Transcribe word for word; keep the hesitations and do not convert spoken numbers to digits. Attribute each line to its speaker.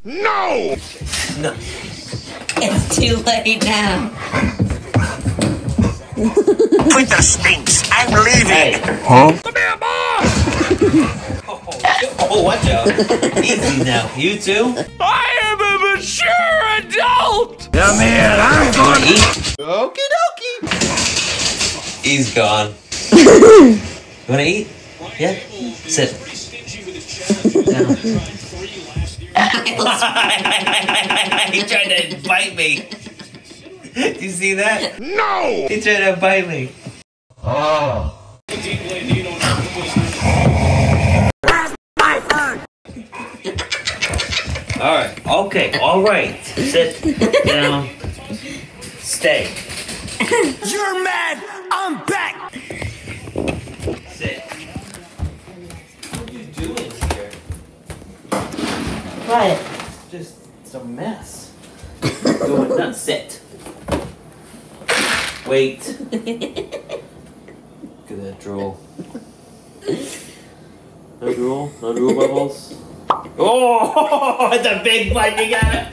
Speaker 1: No!
Speaker 2: No.
Speaker 3: It's too late now.
Speaker 1: Printer stinks. I'm leaving.
Speaker 2: Hey.
Speaker 1: Huh? Come here, boss!
Speaker 2: Oh, oh, watch out. Easy now. You too?
Speaker 1: I am a mature adult! Come here, I'm going
Speaker 2: to eat.
Speaker 1: Okie dokie.
Speaker 2: He's gone. You wanna eat? Yeah? Sit. Down. He tried to bite me. You see that?
Speaker 1: No!
Speaker 2: He tried to bite me.
Speaker 1: Oh.
Speaker 2: Alright, okay, alright. Sit down. Stay.
Speaker 1: You're mad! I'm back!
Speaker 2: Sit. What are you doing here?
Speaker 3: What?
Speaker 2: Just it's a mess. Go and not sit. Wait. Look at that drool. No drool? No drool bubbles? Oh, it's a big bite you got it.